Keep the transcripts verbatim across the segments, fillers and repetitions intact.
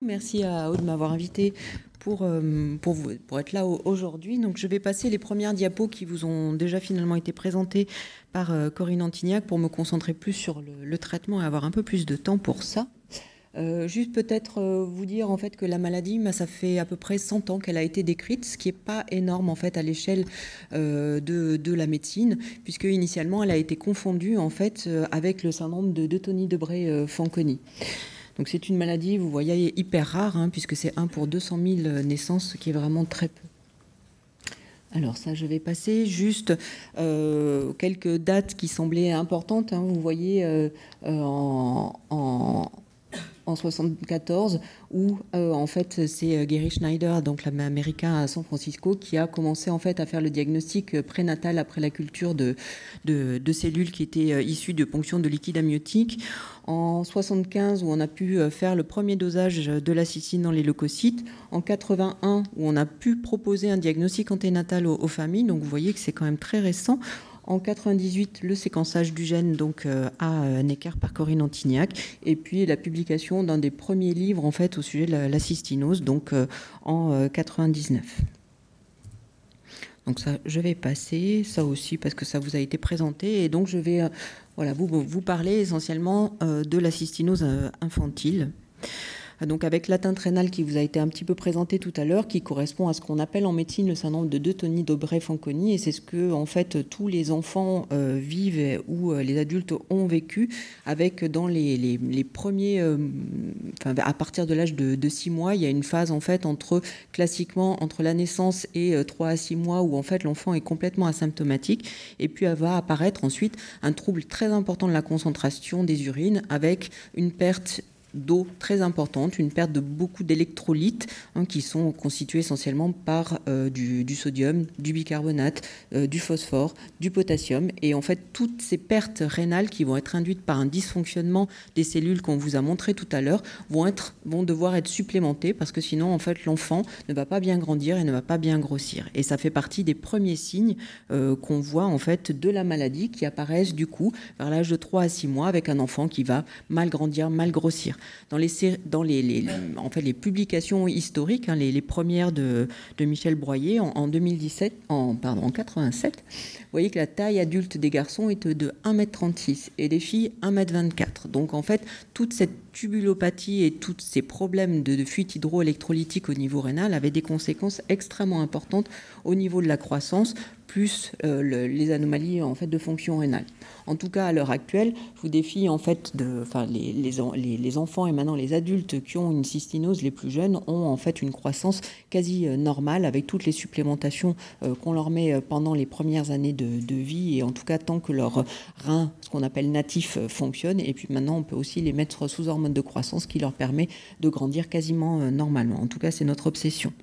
Merci à Aude de m'avoir invité pour, euh, pour, vous, pour être là aujourd'hui. Donc, je vais passer les premières diapos qui vous ont déjà finalement été présentées par euh, Corinne Antignac pour me concentrer plus sur le, le traitement et avoir un peu plus de temps pour ça. Euh, juste peut-être euh, vous dire en fait que la maladie, bah, ça fait à peu près cent ans qu'elle a été décrite, ce qui n'est pas énorme en fait à l'échelle euh, de, de la médecine, puisque initialement elle a été confondue en fait euh, avec le syndrome de, de Tony Debré-Fanconi. Donc c'est une maladie, vous voyez, hyper rare, hein, puisque c'est un pour deux cent mille naissances, ce qui est vraiment très peu. Alors ça, je vais passer juste euh, quelques dates qui semblaient importantes. Hein, vous voyez euh, euh, en, en, en soixante-quatorze, où euh, en fait c'est Gary Schneider, donc l'américain à San Francisco, qui a commencé en fait à faire le diagnostic prénatal après la culture de, de, de cellules qui étaient issues de ponction de liquide amniotique. En soixante-quinze, où on a pu faire le premier dosage de la cystine dans les leucocytes. En quatre-vingt-un, où on a pu proposer un diagnostic anténatal aux, aux familles. Donc vous voyez que c'est quand même très récent. En quatre-vingt-dix-huit, le séquençage du gène donc, euh, à Necker par Corinne Antignac. Et puis la publication d'un des premiers livres en fait, au sujet de la, la cystinose, donc euh, en euh, quatre-vingt-dix-neuf. Donc ça, je vais passer, ça aussi parce que ça vous a été présenté. Et donc je vais euh, voilà, vous, vous parler essentiellement euh, de la cystinose euh, infantile. Donc avec l'atteinte rénale qui vous a été un petit peu présentée tout à l'heure, qui correspond à ce qu'on appelle en médecine le syndrome de, de Tony Debré-Fanconi, et c'est ce que en fait tous les enfants euh, vivent ou euh, les adultes ont vécu, avec dans les, les, les premiers, euh, enfin, à partir de l'âge de, de six mois, il y a une phase en fait entre classiquement entre la naissance et euh, trois à six mois où en fait l'enfant est complètement asymptomatique, et puis elle va apparaître ensuite un trouble très important de la concentration des urines avec une perte d'eau très importante, une perte de beaucoup d'électrolytes hein, qui sont constitués essentiellement par euh, du, du sodium, du bicarbonate, euh, du phosphore, du potassium. Et en fait, toutes ces pertes rénales qui vont être induites par un dysfonctionnement des cellules qu'on vous a montré tout à l'heure vont, être, vont devoir être supplémentées parce que sinon, en fait, l'enfant ne va pas bien grandir et ne va pas bien grossir. Et ça fait partie des premiers signes euh, qu'on voit en fait de la maladie qui apparaissent du coup vers l'âge de trois à six mois avec un enfant qui va mal grandir, mal grossir. Dans les, dans les, les, en fait, les publications historiques, hein, les, les premières de, de Michel Broyer en, en deux mille dix-sept, en, pardon, en quatre-vingt-sept, vous voyez que la taille adulte des garçons est de un mètre trente-six et des filles un mètre vingt-quatre. Donc en fait, toute cette tubulopathie et tous ces problèmes de, de fuite hydroélectrolytique au niveau rénal avaient des conséquences extrêmement importantes au niveau de la croissance, plus euh, le, les anomalies en fait de fonction rénale. En tout cas, à l'heure actuelle, je vous défie en fait de, enfin les, les, les, les enfants et maintenant les adultes qui ont une cystinose, les plus jeunes, ont en fait une croissance quasi normale avec toutes les supplémentations euh, qu'on leur met pendant les premières années de, de vie et en tout cas tant que leur rein, ce qu'on appelle natif, fonctionne. Et puis maintenant, on peut aussi les mettre sous hormone de croissance qui leur permet de grandir quasiment euh, normalement. En tout cas, c'est notre obsession.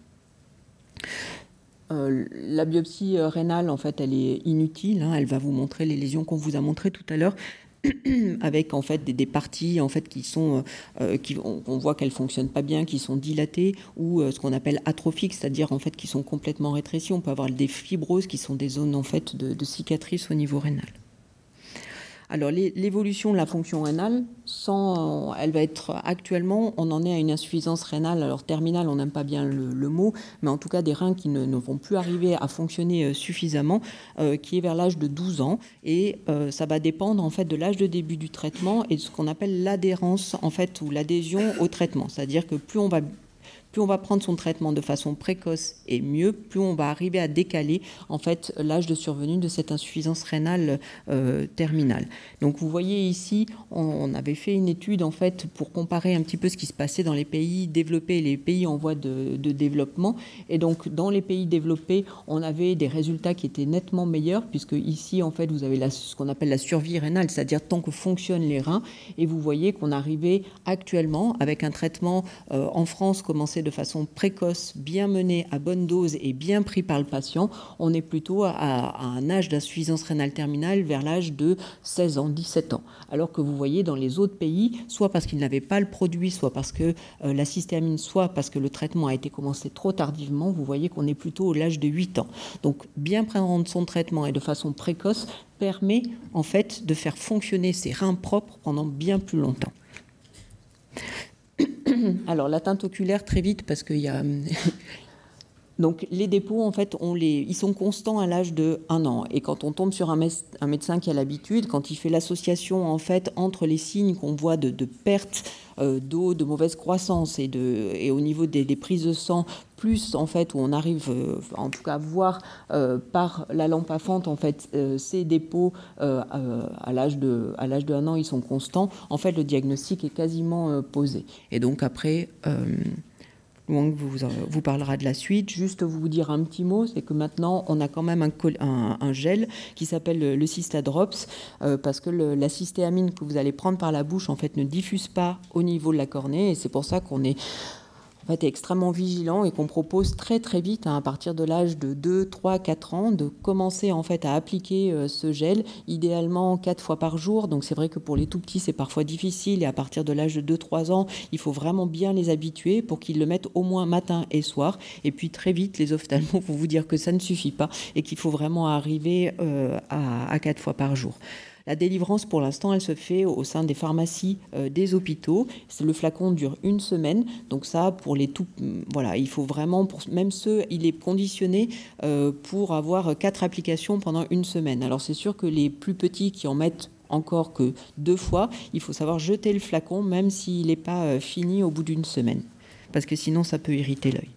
Euh, la biopsie euh, rénale, en fait, elle est inutile. Hein, elle va vous montrer les lésions qu'on vous a montrées tout à l'heure, avec en fait des, des parties en fait qui sont, euh, qui on, on voit qu'elles fonctionnent pas bien, qui sont dilatées ou euh, ce qu'on appelle atrophiques, c'est-à-dire en fait qui sont complètement rétrécies. On peut avoir des fibroses qui sont des zones en fait de, de cicatrices au niveau rénal. Alors l'évolution de la fonction rénale, sans, elle va être actuellement, on en est à une insuffisance rénale, alors terminale, on n'aime pas bien le, le mot, mais en tout cas des reins qui ne, ne vont plus arriver à fonctionner suffisamment, euh, qui est vers l'âge de douze ans, et euh, ça va dépendre en fait de l'âge de début du traitement et de ce qu'on appelle l'adhérence en fait ou l'adhésion au traitement, c'est-à-dire que plus on va Plus on va prendre son traitement de façon précoce et mieux, plus on va arriver à décaler en fait l'âge de survenue de cette insuffisance rénale euh, terminale. Donc vous voyez ici, on, on avait fait une étude en fait pour comparer un petit peu ce qui se passait dans les pays développés et les pays en voie de, de développement. Et donc dans les pays développés, on avait des résultats qui étaient nettement meilleurs puisque ici en fait vous avez la, ce qu'on appelle la survie rénale, c'est-à-dire tant que fonctionnent les reins. Et vous voyez qu'on arrivait actuellement avec un traitement euh, en France commencé de façon précoce, bien menée, à bonne dose et bien pris par le patient, on est plutôt à, à un âge d'insuffisance rénale terminale vers l'âge de seize ans, dix-sept ans. Alors que vous voyez dans les autres pays, soit parce qu'ils n'avaient pas le produit, soit parce que euh, la cystéamine, soit parce que le traitement a été commencé trop tardivement, vous voyez qu'on est plutôt au l'âge de huit ans. Donc bien prendre son traitement et de façon précoce permet en fait de faire fonctionner ses reins propres pendant bien plus longtemps. Alors, l'atteinte oculaire, très vite, parce qu'il y a... Donc, les dépôts, en fait, on les... ils sont constants à l'âge de un an. Et quand on tombe sur un, mé... un médecin qui a l'habitude, quand il fait l'association, en fait, entre les signes qu'on voit de, de perte euh, d'eau, de mauvaise croissance, et, de... et au niveau des, des prises de sang, plus, en fait, où on arrive, euh, en tout cas, à voir euh, par la lampe à fente, en fait, euh, ces dépôts, euh, euh, à l'âge de, à l'âge de un an, ils sont constants. En fait, le diagnostic est quasiment euh, posé. Et donc, après... Euh, Wang vous, vous parlera de la suite. Juste vous dire un petit mot, c'est que maintenant, on a quand même un, un, un gel qui s'appelle le, le Cystadrops, euh, parce que le, la cystéamine que vous allez prendre par la bouche, en fait, ne diffuse pas au niveau de la cornée. Et c'est pour ça qu'on est... En fait, est extrêmement vigilant et qu'on propose très très vite, hein, à partir de l'âge de deux, trois, quatre ans, de commencer en fait à appliquer euh, ce gel, idéalement quatre fois par jour. Donc c'est vrai que pour les tout petits, c'est parfois difficile, et à partir de l'âge de deux, trois ans, il faut vraiment bien les habituer pour qu'ils le mettent au moins matin et soir. Et puis très vite, les ophtalmos vont vous dire que ça ne suffit pas et qu'il faut vraiment arriver euh, à, à quatre fois par jour. La délivrance, pour l'instant, elle se fait au sein des pharmacies euh, des hôpitaux. Le flacon dure une semaine. Donc ça, pour les tout... Voilà, il faut vraiment... Pour même ceux, il est conditionné euh, pour avoir quatre applications pendant une semaine. Alors c'est sûr que les plus petits qui en mettent encore que deux fois, il faut savoir jeter le flacon, même s'il n'est pas euh, fini au bout d'une semaine. Parce que sinon, ça peut irriter l'œil.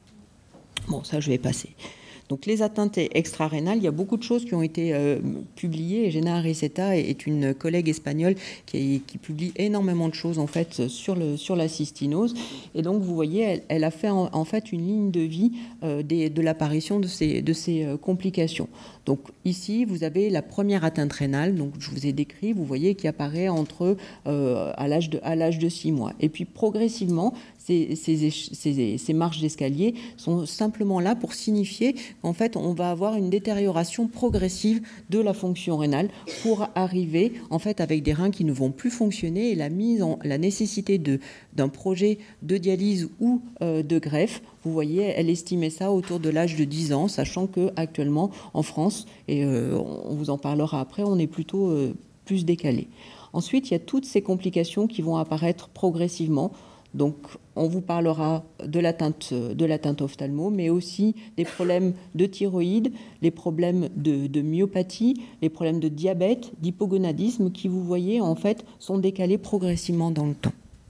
Bon, ça, je vais passer. Donc les atteintes extra-rénales, il y a beaucoup de choses qui ont été euh, publiées. Et Jenna Ariceta est une collègue espagnole qui, qui publie énormément de choses en fait sur, le, sur la cystinose. Et donc vous voyez, elle, elle a fait en, en fait une ligne de vie euh, des, de l'apparition de ces, de ces euh, complications. Donc ici, vous avez la première atteinte rénale, donc je vous ai décrit, vous voyez, qui apparaît entre euh, à l'âge de, à l'âge de six mois. Et puis progressivement, ces, ces, ces, ces marches d'escalier sont simplement là pour signifier qu'en fait, on va avoir une détérioration progressive de la fonction rénale pour arriver en fait avec des reins qui ne vont plus fonctionner, et la mise en la nécessité de d'un projet de dialyse ou euh, de greffe. Vous voyez, elle estimait ça autour de l'âge de dix ans, sachant qu'actuellement, en France, et euh, on vous en parlera après, on est plutôt euh, plus décalé. Ensuite, il y a toutes ces complications qui vont apparaître progressivement. Donc, on vous parlera de l'atteinte, de l'atteinte ophtalmo, mais aussi des problèmes de thyroïde, les problèmes de, de myopathie, les problèmes de diabète, d'hypogonadisme, qui, vous voyez, en fait, sont décalés progressivement dans le temps.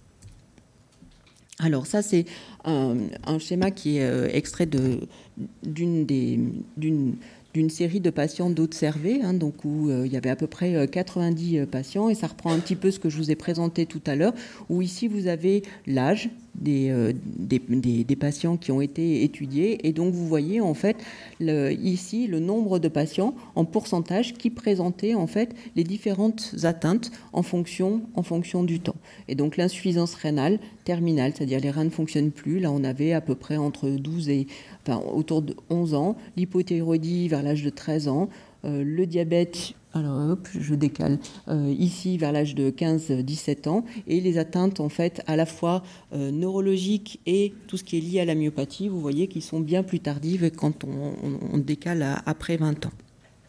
Alors ça, c'est un, un schéma qui est euh, extrait de, d'une, des, d'une, d'une série de patients d'Haute-Servais, hein, donc où euh, il y avait à peu près quatre-vingt-dix patients, et ça reprend un petit peu ce que je vous ai présenté tout à l'heure, où ici vous avez l'âge des, euh, des, des, des patients qui ont été étudiés, et donc vous voyez en fait le, ici le nombre de patients en pourcentage qui présentaient en fait les différentes atteintes en fonction, en fonction du temps. Et donc l'insuffisance rénale terminale, c'est-à-dire les reins ne fonctionnent plus, là on avait à peu près entre douze et enfin autour de onze ans, l'hypothyroïdie vers l'âge de treize ans, euh, le diabète, alors hop, je décale, euh, ici vers l'âge de quinze à dix-sept ans, et les atteintes en fait à la fois euh, neurologiques et tout ce qui est lié à la myopathie, vous voyez qu'ils sont bien plus tardives quand on, on, on décale à, après vingt ans.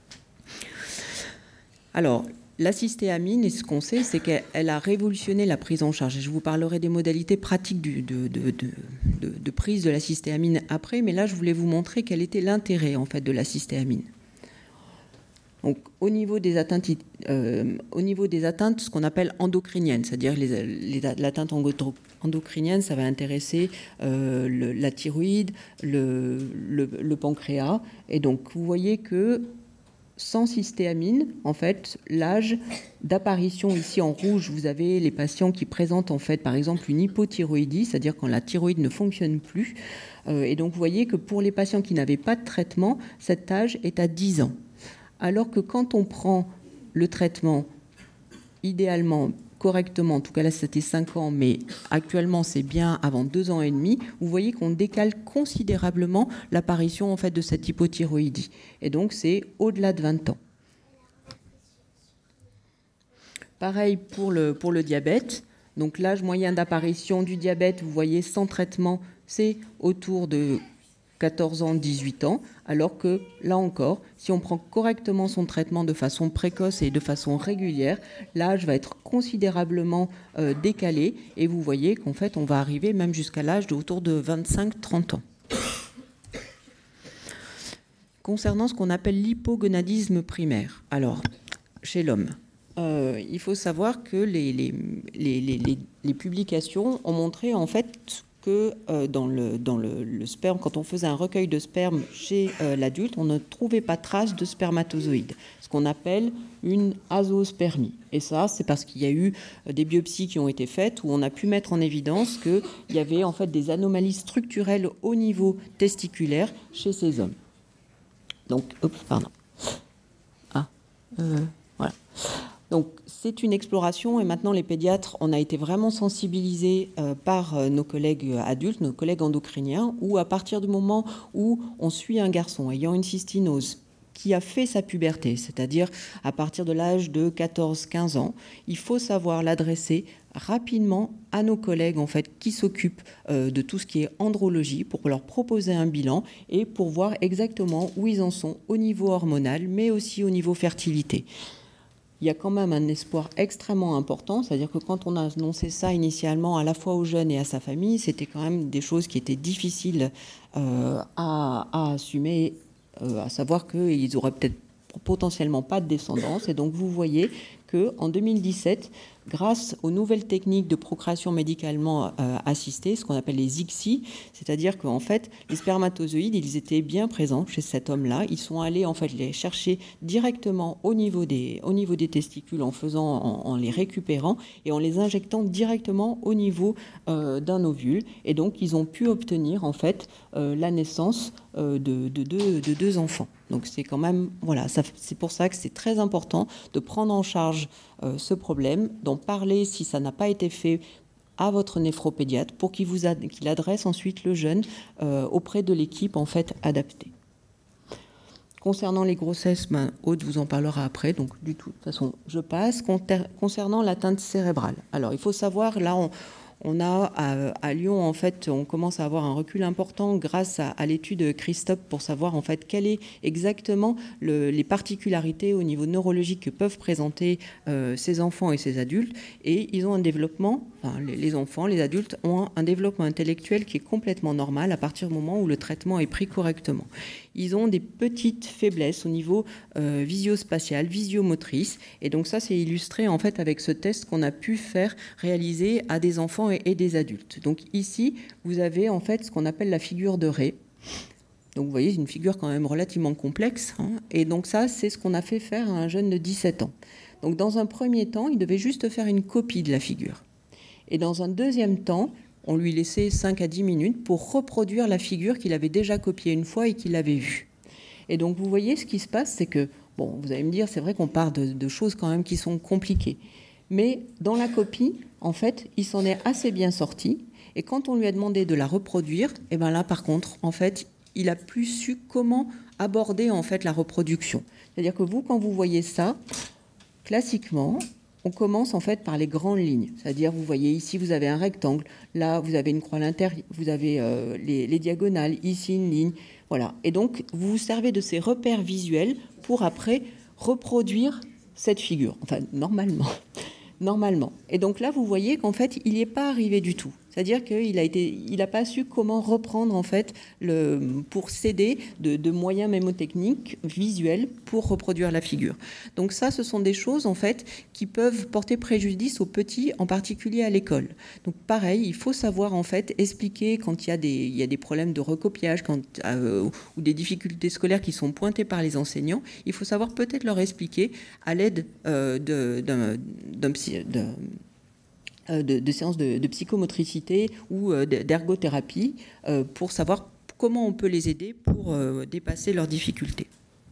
Alors, la cystéamine, et ce qu'on sait, c'est qu'elle a révolutionné la prise en charge. Je vous parlerai des modalités pratiques du, de, de, de, de, de prise de la cystéamine après, mais là, je voulais vous montrer quel était l'intérêt en fait de la cystéamine. Donc, au niveau des atteintes, euh, au niveau des atteintes, ce qu'on appelle endocriniennes, c'est-à-dire les, les, l'atteinte endocrinienne, ça va intéresser euh, le, la thyroïde, le, le, le pancréas, et donc vous voyez que sans cystéamine, en fait, l'âge d'apparition ici en rouge, vous avez les patients qui présentent en fait, par exemple, une hypothyroïdie, c'est-à-dire quand la thyroïde ne fonctionne plus. Euh, et donc, vous voyez que pour les patients qui n'avaient pas de traitement, cet âge est à dix ans. Alors que quand on prend le traitement, idéalement, correctement, en tout cas là c'était cinq ans, mais actuellement c'est bien avant deux ans et demi, vous voyez qu'on décale considérablement l'apparition en fait de cette hypothyroïdie. Et donc c'est au-delà de vingt ans. Pareil pour le, pour le diabète. Donc l'âge moyen d'apparition du diabète, vous voyez, sans traitement, c'est autour de quatorze ans, dix-huit ans, alors que, là encore, si on prend correctement son traitement de façon précoce et de façon régulière, l'âge va être considérablement euh, décalé, et vous voyez qu'en fait, on va arriver même jusqu'à l'âge de autour de vingt-cinq trente ans. Concernant ce qu'on appelle l'hypogonadisme primaire, alors, chez l'homme, euh, il faut savoir que les, les, les, les, les publications ont montré, en fait, que euh, dans, le, dans le, le sperme, quand on faisait un recueil de sperme chez euh, l'adulte, on ne trouvait pas trace de spermatozoïdes, ce qu'on appelle une azoospermie. Et ça, c'est parce qu'il y a eu des biopsies qui ont été faites où on a pu mettre en évidence qu'il y avait en fait des anomalies structurelles au niveau testiculaire chez ces hommes. Donc, oups, pardon. Ah, euh, voilà. Donc, c'est une exploration et maintenant les pédiatres, on a été vraiment sensibilisés euh, par euh, nos collègues adultes, nos collègues endocriniens, où à partir du moment où on suit un garçon ayant une cystinose qui a fait sa puberté, c'est-à-dire à partir de l'âge de quatorze quinze ans, il faut savoir l'adresser rapidement à nos collègues en fait, qui s'occupent euh, de tout ce qui est andrologie pour leur proposer un bilan et pour voir exactement où ils en sont au niveau hormonal, mais aussi au niveau fertilité. Il y a quand même un espoir extrêmement important, c'est-à-dire que quand on a annoncé ça initialement à la fois aux jeunes et à sa famille, c'était quand même des choses qui étaient difficiles euh, à, à assumer, euh, à savoir qu'ils n'auraient peut-être potentiellement pas de descendance. Et donc vous voyez qu'en deux mille dix-sept, grâce aux nouvelles techniques de procréation médicalement euh, assistée, ce qu'on appelle les I C S I, c'est-à-dire qu'en fait, les spermatozoïdes, ils étaient bien présents chez cet homme-là. Ils sont allés en fait les chercher directement au niveau des, au niveau des testicules en, faisant, en, en les récupérant et en les injectant directement au niveau euh, d'un ovule. Et donc, ils ont pu obtenir en fait euh, la naissance euh, de, de, de, de deux enfants. Donc c'est quand même, voilà, ça, c'est pour ça que c'est très important de prendre en charge euh, ce problème, d'en parler si ça n'a pas été fait à votre néphropédiatre pour qu'il vous ad- qu'il adresse ensuite le jeune euh, auprès de l'équipe en fait adaptée. Concernant les grossesses, ben, Aude vous en parlera après, donc du tout, de toute façon, je passe. Concernant l'atteinte cérébrale, alors il faut savoir, là, on, on a à, à Lyon, en fait, on commence à avoir un recul important grâce à, à l'étude Christophe pour savoir, en fait, quelles est exactement le, les particularités au niveau neurologique que peuvent présenter euh, ces enfants et ces adultes. Et ils ont un développement, enfin, les, les enfants, les adultes ont un, un développement intellectuel qui est complètement normal à partir du moment où le traitement est pris correctement. Ils ont des petites faiblesses au niveau euh, visio-spatial, visio-motrice. Et donc ça, c'est illustré en fait avec ce test qu'on a pu faire réaliser à des enfants et, et des adultes. Donc ici, vous avez en fait ce qu'on appelle la figure de Rey. Donc vous voyez, c'est une figure quand même relativement complexe. Hein. Et donc ça, c'est ce qu'on a fait faire à un jeune de dix-sept ans. Donc dans un premier temps, il devait juste faire une copie de la figure. Et dans un deuxième temps, on lui laissait cinq à dix minutes pour reproduire la figure qu'il avait déjà copiée une fois et qu'il avait vue. Et donc, vous voyez, ce qui se passe, c'est que, bon, vous allez me dire, c'est vrai qu'on part de, de choses quand même qui sont compliquées. Mais dans la copie, en fait, il s'en est assez bien sorti. Et quand on lui a demandé de la reproduire, et bien là, par contre, en fait, il a plus su comment aborder, en fait, la reproduction. C'est-à-dire que vous, quand vous voyez ça, classiquement, on commence en fait par les grandes lignes, c'est-à-dire vous voyez ici vous avez un rectangle, là vous avez une croix à l'intérieur, vous avez euh, les, les diagonales, ici une ligne, voilà. Et donc vous vous servez de ces repères visuels pour après reproduire cette figure, enfin normalement, normalement. Et donc là vous voyez qu'en fait il n'y est pas arrivé du tout. C'est-à-dire qu'il a été, il n'a pas su comment reprendre en fait le, pour s'aider de, de moyens mémotechniques visuels pour reproduire la figure. Donc ça, ce sont des choses en fait qui peuvent porter préjudice aux petits, en particulier à l'école. Donc pareil, il faut savoir en fait expliquer quand il y a des, il y a des problèmes de recopiage, quand, euh, ou des difficultés scolaires qui sont pointées par les enseignants. Il faut savoir peut-être leur expliquer à l'aide euh, de, d'un, d'un psy, de, De, de séances de, de psychomotricité ou euh, d'ergothérapie euh, pour savoir comment on peut les aider pour euh, dépasser leurs difficultés.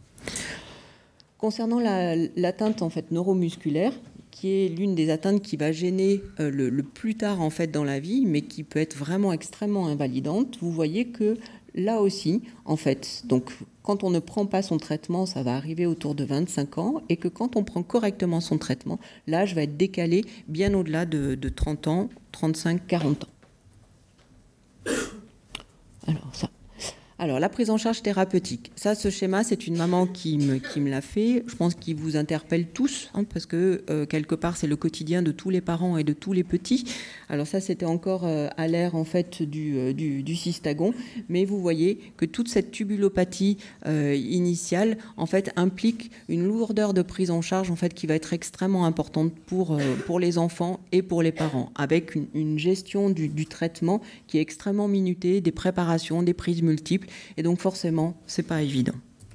Concernant la, l'atteinte en fait, neuromusculaire, qui est l'une des atteintes qui va gêner euh, le, le plus tard en fait, dans la vie, mais qui peut être vraiment extrêmement invalidante, vous voyez que là aussi, en fait, donc, quand on ne prend pas son traitement, ça va arriver autour de vingt-cinq ans, et que quand on prend correctement son traitement, l'âge va être décalé bien au-delà de, de trente ans, trente-cinq, quarante ans. Alors ça. Alors, la prise en charge thérapeutique. Ça, ce schéma, c'est une maman qui me, qui me l'a fait. Je pense qu'il vous interpelle tous, hein, parce que, euh, quelque part, c'est le quotidien de tous les parents et de tous les petits. Alors ça, c'était encore euh, à l'ère, en fait, du, euh, du, du cystagon. Mais vous voyez que toute cette tubulopathie euh, initiale, en fait, implique une lourdeur de prise en charge, en fait, qui va être extrêmement importante pour, euh, pour les enfants et pour les parents, avec une, une gestion du, du traitement qui est extrêmement minutée, des préparations, des prises multiples. Et donc forcément, c'est pas évident.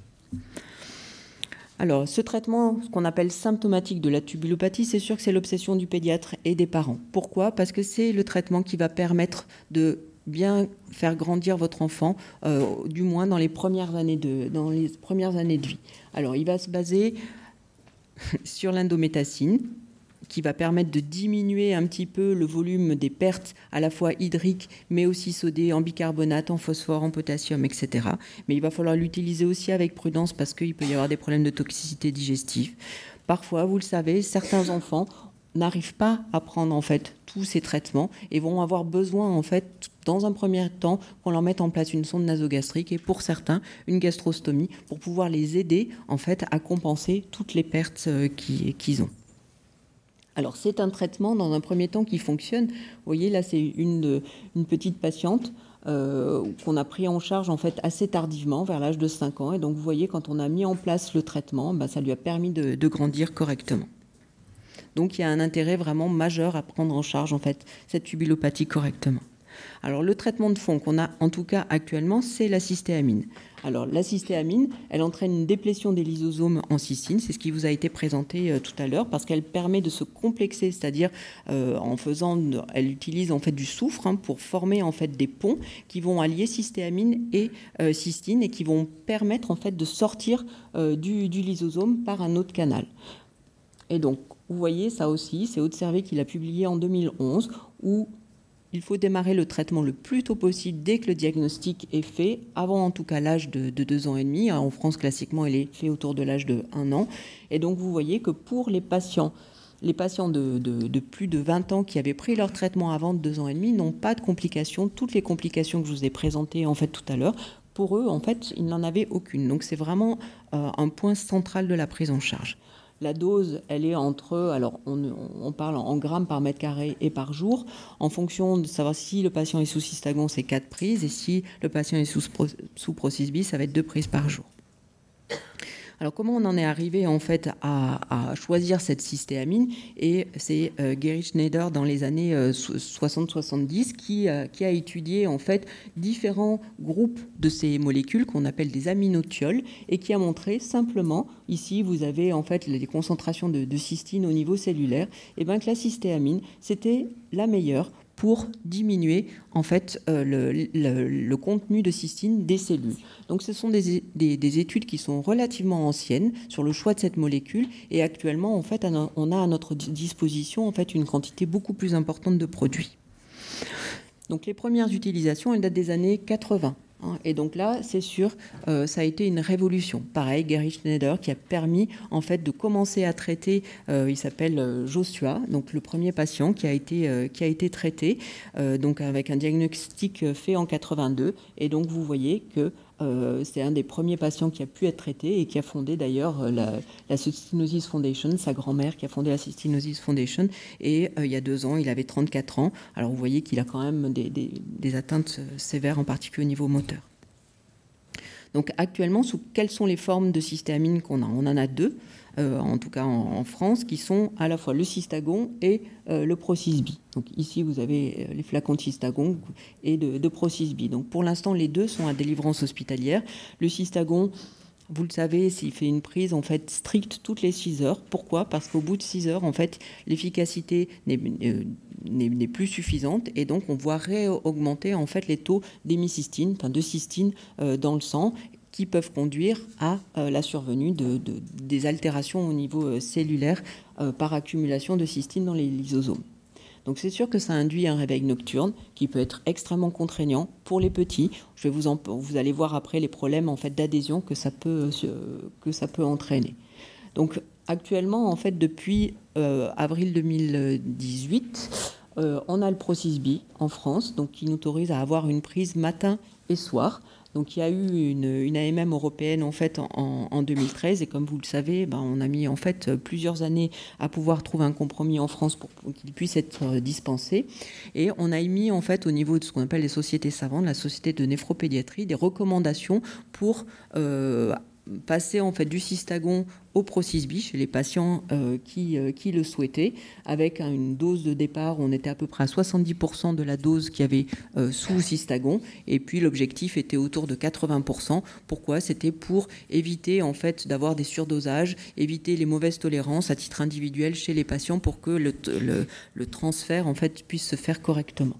Alors, ce traitement, ce qu'on appelle symptomatique de la tubulopathie, c'est sûr que c'est l'obsession du pédiatre et des parents. Pourquoi ? Parce que c'est le traitement qui va permettre de bien faire grandir votre enfant, euh, du moins dans les premières années de, dans les premières années de vie. Alors, il va se baser sur l'indométacine, qui va permettre de diminuer un petit peu le volume des pertes à la fois hydriques, mais aussi sodées, en bicarbonate, en phosphore, en potassium, et cetera. Mais il va falloir l'utiliser aussi avec prudence parce qu'il peut y avoir des problèmes de toxicité digestive. Parfois, vous le savez, certains enfants n'arrivent pas à prendre en fait tous ces traitements et vont avoir besoin en fait dans un premier temps qu'on leur mette en place une sonde nasogastrique et pour certains une gastrostomie pour pouvoir les aider en fait à compenser toutes les pertes qu'ils ont. Alors, c'est un traitement, dans un premier temps, qui fonctionne. Vous voyez, là, c'est une, une petite patiente euh, qu'on a pris en charge, en fait, assez tardivement, vers l'âge de cinq ans. Et donc, vous voyez, quand on a mis en place le traitement, ben, ça lui a permis de, de grandir correctement. Donc, il y a un intérêt vraiment majeur à prendre en charge, en fait, cette tubulopathie correctement. Alors, le traitement de fond qu'on a, en tout cas, actuellement, c'est la cystéamine. Alors, la cystéamine, elle entraîne une déplétion des lysosomes en cystine, c'est ce qui vous a été présenté euh, tout à l'heure, parce qu'elle permet de se complexer, c'est-à-dire euh, en faisant, elle utilise en fait du soufre hein, pour former en fait des ponts qui vont allier cystéamine et euh, cystine et qui vont permettre en fait de sortir euh, du, du lysosome par un autre canal. Et donc, vous voyez ça aussi, c'est Aude-Servet qui l'a publié en deux mille onze, où il faut démarrer le traitement le plus tôt possible dès que le diagnostic est fait, avant en tout cas l'âge de, de deux ans et demi. En France, classiquement, il est fait autour de l'âge de un an. Et donc, vous voyez que pour les patients, les patients de, de, de plus de vingt ans qui avaient pris leur traitement avant de deux ans et demi n'ont pas de complications. Toutes les complications que je vous ai présentées en fait tout à l'heure, pour eux, en fait, ils n'en avaient aucune. Donc, c'est vraiment euh, un point central de la prise en charge. La dose, elle est entre, alors on, on parle en grammes par mètre carré et par jour, en fonction de savoir si le patient est sous cystagon, c'est quatre prises, et si le patient est sous, sous Procys-B, ça va être deux prises par jour. Alors, comment on en est arrivé en fait à, à choisir cette cystéamine? Et c'est euh, Gary Schneider dans les années euh, soixante soixante-dix qui, euh, qui a étudié en fait différents groupes de ces molécules qu'on appelle des aminotioles et qui a montré simplement, ici vous avez en fait les concentrations de, de cystine au niveau cellulaire, et bien que la cystéamine c'était la meilleure pour diminuer en fait euh, le, le, le contenu de cystine des cellules. Donc ce sont des, des, des études qui sont relativement anciennes sur le choix de cette molécule et actuellement en fait on a à notre disposition en fait une quantité beaucoup plus importante de produits. Donc les premières utilisations elles datent des années quatre-vingts. Et donc là, c'est sûr, euh, ça a été une révolution. Pareil, Gary Schneider qui a permis en fait de commencer à traiter. Euh, il s'appelle Joshua, donc le premier patient qui a été euh, qui a été traité, euh, donc avec un diagnostic fait en quatre-vingt-deux. Et donc vous voyez que euh, c'est un des premiers patients qui a pu être traité et qui a fondé d'ailleurs la, la Cystinosis Foundation, sa grand-mère qui a fondé la Cystinosis Foundation. Et euh, il y a deux ans, il avait trente-quatre ans. Alors vous voyez qu'il a quand même des, des, des atteintes sévères, en particulier au niveau moteur. Donc actuellement, sous quelles sont les formes de cystéamine qu'on a? On en a deux, euh, en tout cas en, en France, qui sont à la fois le cystagon et euh, le Procys-B. Donc ici, vous avez les flacons de cystagon et de, de Procys-B. Donc pour l'instant, les deux sont à délivrance hospitalière. Le cystagon, vous le savez, s'il fait une prise en fait stricte toutes les six heures. Pourquoi? Parce qu'au bout de six heures, en fait, l'efficacité n'est euh, n'est plus suffisante et donc on voit réaugmenter en fait les taux d'hémicystine, enfin de cystine euh, dans le sang, qui peuvent conduire à euh, la survenue de, de, des altérations au niveau euh, cellulaire euh, par accumulation de cystine dans les lysosomes. Donc c'est sûr que ça induit un réveil nocturne qui peut être extrêmement contraignant pour les petits. Je vais vous, en, vous allez voir après les problèmes en fait d'adhésion que ça peut euh, que ça peut entraîner. Donc actuellement en fait depuis euh, avril deux mille dix-huit, euh, on a le Procys-B en France, donc qui nous autorise à avoir une prise matin et soir. Donc il y a eu une, une A M M européenne en fait en, en deux mille treize, et comme vous le savez, ben, on a mis en fait plusieurs années à pouvoir trouver un compromis en France pour, pour qu'il puisse être dispensé. Et on a émis en fait au niveau de ce qu'on appelle les sociétés savantes, la société de néphropédiatrie, des recommandations pour euh, passer en fait du Cystagon au Procys-B chez les patients euh, qui, euh, qui le souhaitaient, avec hein, une dose de départ, on était à peu près à soixante-dix pour cent de la dose qu'il y avait euh, sous Cystagon, et puis l'objectif était autour de quatre-vingts pour cent. Pourquoi? C'était pour éviter en fait d'avoir des surdosages, éviter les mauvaises tolérances à titre individuel chez les patients pour que le, le, le transfert en fait puisse se faire correctement.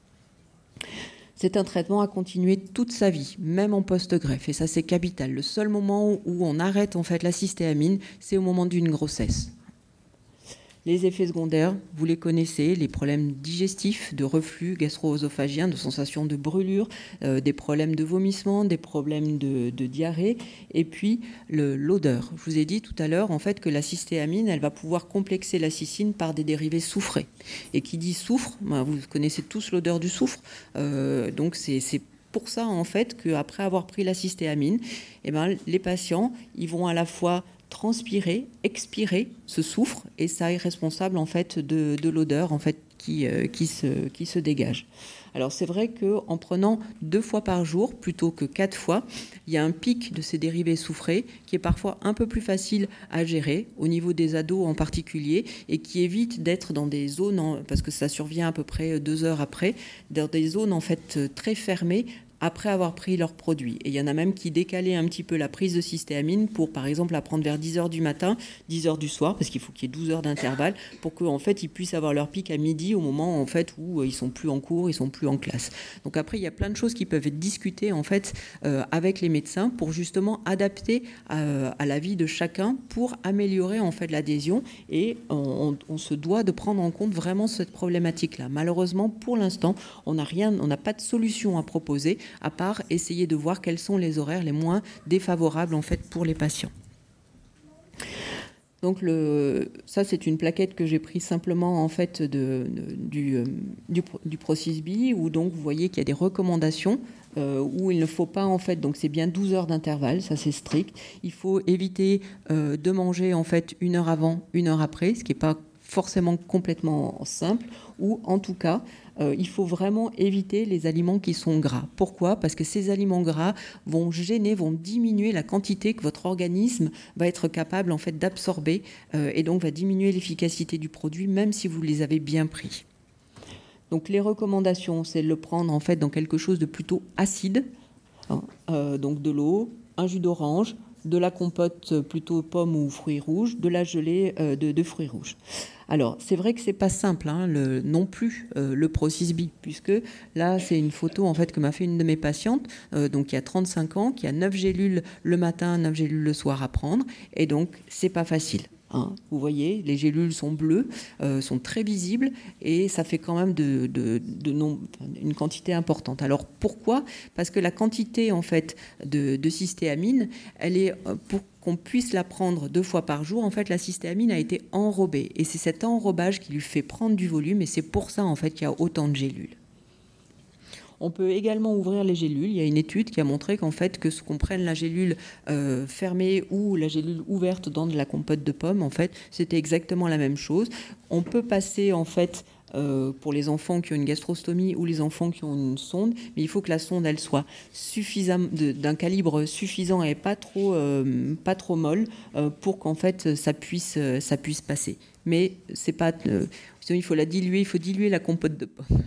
C'est un traitement à continuer toute sa vie, même en post-greffe, et ça c'est capital. Le seul moment où on arrête en fait la cystéamine, c'est au moment d'une grossesse. Les effets secondaires, vous les connaissez, les problèmes digestifs, de reflux gastro-œsophagien, de sensation de brûlure, euh, des problèmes de vomissement, des problèmes de, de diarrhée, et puis l'odeur. Je vous ai dit tout à l'heure en fait que la cystéamine, elle va pouvoir complexer la cystine par des dérivés soufrés. Et qui dit soufre, ben, vous connaissez tous l'odeur du soufre, euh, donc c'est pour ça en fait qu'après avoir pris la cystéamine, eh ben, les patients, ils vont à la fois transpirer, expirer ce soufre, et ça est responsable en fait de, de l'odeur en fait qui, euh, qui, se, qui se dégage. Alors c'est vrai qu'en prenant deux fois par jour plutôt que quatre fois, il y a un pic de ces dérivés soufrés qui est parfois un peu plus facile à gérer au niveau des ados en particulier, et qui évite d'être dans des zones, en, parce que ça survient à peu près deux heures après, dans des zones en fait très fermées après avoir pris leurs produits. Et il y en a même qui décalaient un petit peu la prise de cystéamine pour, par exemple, la prendre vers dix heures du matin, dix heures du soir, parce qu'il faut qu'il y ait douze heures d'intervalle, pour qu'en en fait, ils puissent avoir leur pic à midi, au moment en fait, où ils sont plus en cours, ils sont plus en classe. Donc après, il y a plein de choses qui peuvent être discutées en fait, euh, avec les médecins pour justement adapter à, à la vie de chacun pour améliorer en fait l'adhésion, et on, on, on se doit de prendre en compte vraiment cette problématique-là. Malheureusement, pour l'instant, on n'a rien, on n'a pas de solution à proposer, à part essayer de voir quels sont les horaires les moins défavorables en fait pour les patients. Donc le, ça c'est une plaquette que j'ai prise simplement en fait de, de, du, du, du Procys-B, où donc vous voyez qu'il y a des recommandations euh, où il ne faut pas en fait, donc c'est bien douze heures d'intervalle, ça c'est strict. Il faut éviter euh, de manger en fait une heure avant, une heure après, ce qui n'est pas forcément complètement simple, ou en tout cas Euh, il faut vraiment éviter les aliments qui sont gras. Pourquoi? Parce que ces aliments gras vont gêner, vont diminuer la quantité que votre organisme va être capable en fait d'absorber, euh, et donc va diminuer l'efficacité du produit, même si vous les avez bien pris. Donc les recommandations, c'est de le prendre en fait dans quelque chose de plutôt acide, hein, euh, donc de l'eau, un jus d'orange, de la compote plutôt pommes ou fruits rouges, de la gelée euh, de, de fruits rouges. Alors, c'est vrai que c'est pas simple, hein, le, non plus euh, le Procys-B, puisque là, c'est une photo en fait que m'a fait une de mes patientes, euh, donc qui a trente-cinq ans, qui a neuf gélules le matin, neuf gélules le soir à prendre, et donc c'est pas facile. Hein. Vous voyez, les gélules sont bleues, euh, sont très visibles, et ça fait quand même de, de, de non, une quantité importante. Alors pourquoi? Parce que la quantité en fait de, de cystéamine, elle est pour qu'on puisse la prendre deux fois par jour, en fait, la cystéamine a été enrobée. Et c'est cet enrobage qui lui fait prendre du volume, et c'est pour ça, en fait, qu'il y a autant de gélules. On peut également ouvrir les gélules. Il y a une étude qui a montré qu'en fait, que ce qu'on prenne la gélule euh, fermée ou la gélule ouverte dans de la compote de pommes, en fait, c'était exactement la même chose. On peut passer, en fait, Euh, pour les enfants qui ont une gastrostomie ou les enfants qui ont une sonde, mais il faut que la sonde elle soit suffisamment d'un calibre suffisant et pas trop euh, pas trop molle euh, pour qu'en fait ça puisse ça puisse passer. Mais c'est pas euh, il faut la diluer, il faut diluer la compote de pommes.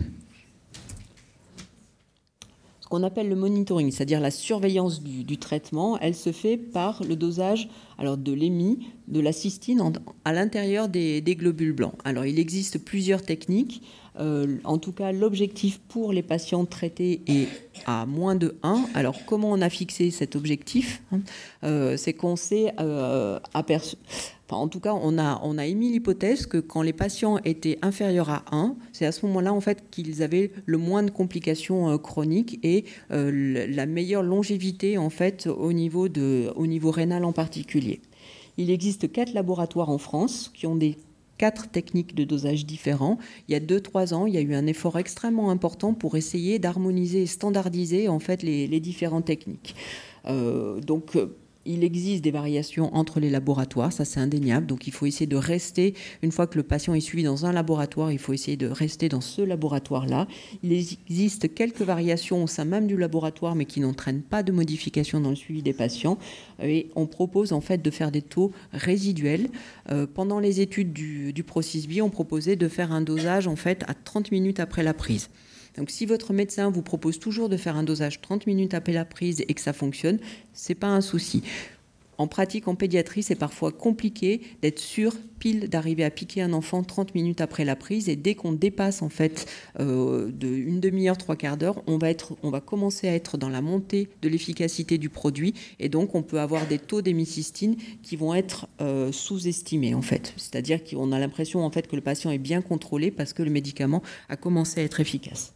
Ce qu'on appelle le monitoring, c'est-à-dire la surveillance du, du traitement, elle se fait par le dosage alors de l'E M I, de la cystine en, à l'intérieur des, des globules blancs. Alors il existe plusieurs techniques. Euh, en tout cas, l'objectif pour les patients traités est à moins de un. Alors comment on a fixé cet objectif, hein, euh, c'est qu'on s'est euh, aperçu... Enfin, en tout cas, on a, on a émis l'hypothèse que quand les patients étaient inférieurs à un, c'est à ce moment-là en fait, qu'ils avaient le moins de complications euh, chroniques et euh, la meilleure longévité en fait, au niveau, de, au niveau rénal en particulier. Il existe quatre laboratoires en France qui ont des quatre techniques de dosage différents. Il y a deux trois ans, il y a eu un effort extrêmement important pour essayer d'harmoniser et standardiser en fait les, les différentes techniques. Euh, donc il existe des variations entre les laboratoires, ça c'est indéniable, donc il faut essayer de rester, une fois que le patient est suivi dans un laboratoire, il faut essayer de rester dans ce laboratoire-là. Il existe quelques variations au sein même du laboratoire, mais qui n'entraînent pas de modification dans le suivi des patients, et on propose en fait de faire des taux résiduels. Euh, pendant les études du, du ProSysBio, on proposait de faire un dosage en fait à trente minutes après la prise. Donc si votre médecin vous propose toujours de faire un dosage trente minutes après la prise et que ça fonctionne, ce n'est pas un souci. En pratique, en pédiatrie, c'est parfois compliqué d'être sûr, pile, d'arriver à piquer un enfant trente minutes après la prise. Et dès qu'on dépasse en fait euh, de une demi-heure, trois quarts d'heure, on va être, on va commencer à être dans la montée de l'efficacité du produit. Et donc, on peut avoir des taux d'hémicystine qui vont être euh, sous-estimés en fait. C'est-à-dire qu'on a l'impression en fait que le patient est bien contrôlé parce que le médicament a commencé à être efficace.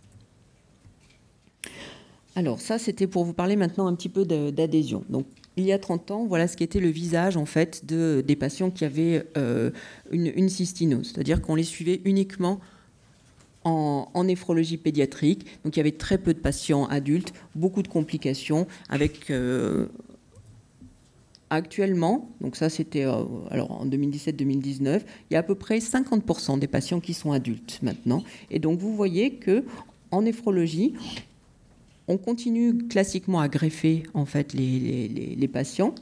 Alors ça, c'était pour vous parler maintenant un petit peu d'adhésion. Donc, il y a trente ans, voilà ce qu'était le visage en fait de, des patients qui avaient euh, une, une cystinose. C'est-à-dire qu'on les suivait uniquement en, en néphrologie pédiatrique. Donc, il y avait très peu de patients adultes, beaucoup de complications avec... Euh, Actuellement, donc ça c'était euh, alors en deux mille dix-sept deux mille dix-neuf, il y a à peu près cinquante pour cent des patients qui sont adultes maintenant. Et donc vous voyez que en néphrologie, on continue classiquement à greffer en fait les, les, les patients,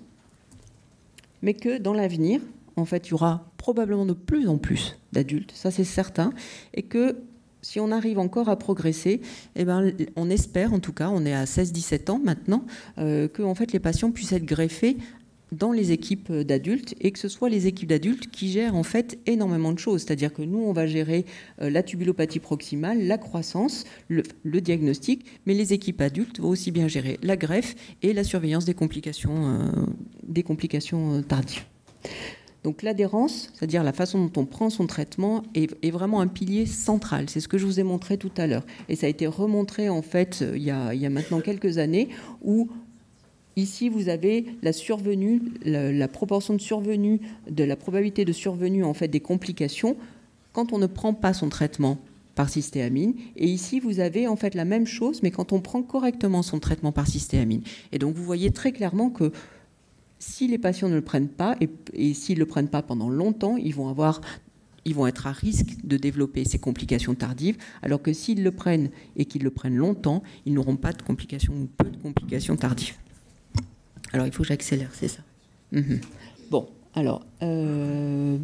mais que dans l'avenir, en fait, il y aura probablement de plus en plus d'adultes, ça c'est certain, et que si on arrive encore à progresser, eh ben, on espère, en tout cas, on est à seize dix-sept ans maintenant, euh, que en fait, les patients puissent être greffés dans les équipes d'adultes et que ce soit les équipes d'adultes qui gèrent en fait énormément de choses. C'est-à-dire que nous, on va gérer euh, la tubulopathie proximale, la croissance, le, le diagnostic, mais les équipes adultes vont aussi bien gérer la greffe et la surveillance des complications, euh, des complications tardives. Donc l'adhérence, c'est-à-dire la façon dont on prend son traitement, est, est vraiment un pilier central. C'est ce que je vous ai montré tout à l'heure. Et ça a été remontré en fait il y a, il y a maintenant quelques années où ici, vous avez la survenue, la, la proportion de survenue, de la probabilité de survenue en fait des complications quand on ne prend pas son traitement par cystéamine. Et ici, vous avez en fait la même chose, mais quand on prend correctement son traitement par cystéamine. Et donc, vous voyez très clairement que si les patients ne le prennent pas, et, et s'ils ne le prennent pas pendant longtemps, ils vont avoir... ils vont être à risque de développer ces complications tardives, alors que s'ils le prennent et qu'ils le prennent longtemps, ils n'auront pas de complications ou peu de complications tardives. Alors, il faut que j'accélère, c'est ça. Mmh. Bon, alors, euh,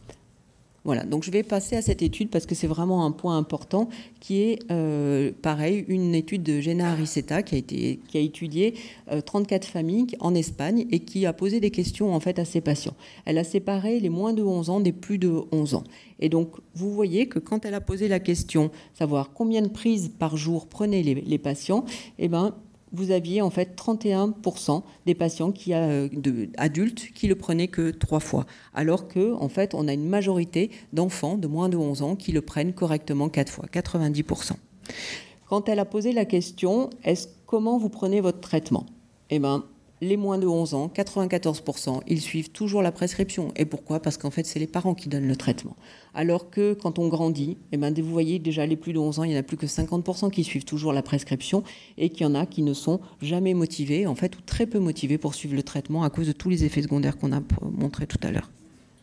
voilà. Donc, je vais passer à cette étude parce que c'est vraiment un point important qui est, euh, pareil, une étude de Jenna Ariceta qui a, été, qui a étudié euh, trente-quatre familles en Espagne et qui a posé des questions, en fait, à ses patients. Elle a séparé les moins de onze ans des plus de onze ans. Et donc, vous voyez que quand elle a posé la question, savoir combien de prises par jour prenaient les, les patients, eh bien, vous aviez en fait trente et un pour cent des patients qui a, de, adultes qui le prenaient que trois fois, alors que en fait on a une majorité d'enfants de moins de onze ans qui le prennent correctement quatre fois, quatre-vingt-dix pour cent. Quand elle a posé la question, est-ce comment vous prenez votre traitement? Eh bien, les moins de onze ans, quatre-vingt-quatorze pour cent, ils suivent toujours la prescription. Et pourquoi? Parce qu'en fait, c'est les parents qui donnent le traitement. Alors que quand on grandit, eh bien, vous voyez déjà les plus de onze ans, il n'y en a plus que cinquante pour cent qui suivent toujours la prescription et qu'il y en a qui ne sont jamais motivés, en fait, ou très peu motivés pour suivre le traitement à cause de tous les effets secondaires qu'on a montrés tout à l'heure.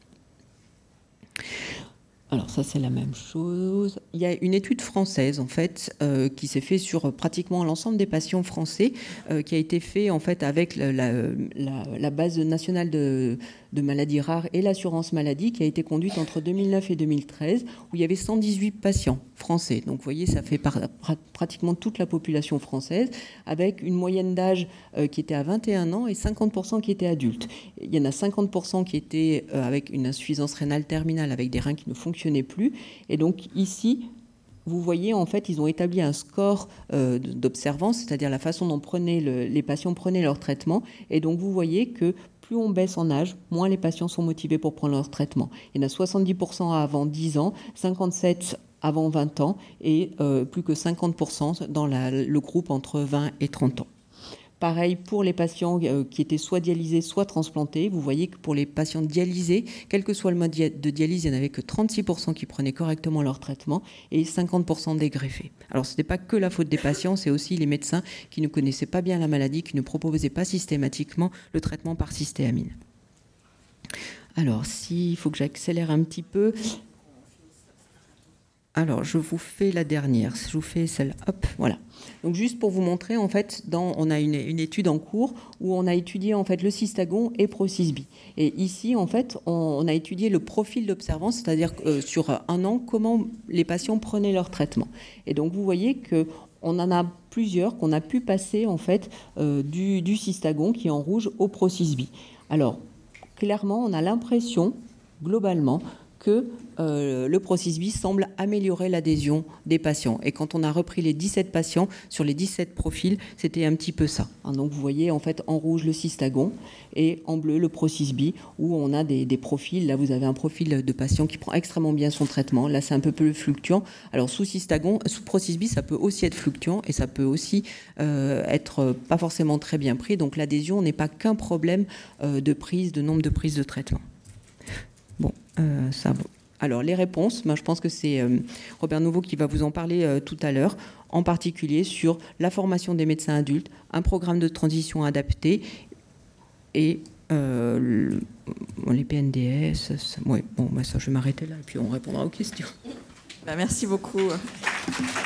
Alors ça, c'est la même chose. Il y a une étude française, en fait, euh, qui s'est faite sur pratiquement l'ensemble des patients français, euh, qui a été fait, en fait, avec la, la, la, la base nationale de, de maladies rares et l'assurance maladie, qui a été conduite entre deux mille neuf et deux mille treize, où il y avait cent dix-huit patients français. Donc, vous voyez, ça fait par, pratiquement toute la population française, avec une moyenne d'âge euh, qui était à vingt et un ans et cinquante pour cent qui étaient adultes. Il y en a cinquante pour cent qui étaient euh, avec une insuffisance rénale terminale, avec des reins qui ne fonctionnaient plus. Et donc ici, vous voyez, en fait, ils ont établi un score euh, d'observance, c'est-à-dire la façon dont prenaient le, les patients prenaient leur traitement. Et donc vous voyez que plus on baisse en âge, moins les patients sont motivés pour prendre leur traitement. Il y en a soixante-dix pour cent avant dix ans, cinquante-sept pour cent avant vingt ans et euh, plus que cinquante pour cent dans la, le groupe entre vingt et trente ans. Pareil pour les patients qui étaient soit dialysés, soit transplantés. Vous voyez que pour les patients dialysés, quel que soit le mode de dialyse, il n'y en avait que trente-six pour cent qui prenaient correctement leur traitement et cinquante pour cent des greffés. Alors, ce n'était pas que la faute des patients, c'est aussi les médecins qui ne connaissaient pas bien la maladie, qui ne proposaient pas systématiquement le traitement par cystéamine. Alors, s'il faut que j'accélère un petit peu... Alors, je vous fais la dernière. Je vous fais celle, hop, voilà. Donc, juste pour vous montrer, en fait, dans, on a une, une étude en cours où on a étudié, en fait, le cystagon et ProCysBi. Et ici, en fait, on, on a étudié le profil d'observance, c'est-à-dire euh, sur un an, comment les patients prenaient leur traitement. Et donc, vous voyez que on en a plusieurs qu'on a pu passer, en fait, euh, du, du cystagon, qui est en rouge, au ProCysBi. Alors, clairement, on a l'impression, globalement, que euh, le ProCysBi semble améliorer l'adhésion des patients. Et quand on a repris les dix-sept patients, sur les dix-sept profils, c'était un petit peu ça. Hein, donc vous voyez en fait en rouge le cystagon et en bleu le ProCysBi, où on a des, des profils. Là, vous avez un profil de patient qui prend extrêmement bien son traitement. Là, c'est un peu plus fluctuant. Alors sous cystagon, sous ProCysBi, ça peut aussi être fluctuant et ça peut aussi euh, être pas forcément très bien pris. Donc l'adhésion n'est pas qu'un problème euh, de prise, de nombre de prises de traitement. Bon, euh, ça. Alors, les réponses, moi, je pense que c'est euh, Robert Nouveau qui va vous en parler euh, tout à l'heure, en particulier sur la formation des médecins adultes, un programme de transition adapté et euh, le, les P N D S. Ça, ouais, bon, bah, ça, je vais m'arrêter là et puis on répondra aux questions. Ben, merci beaucoup.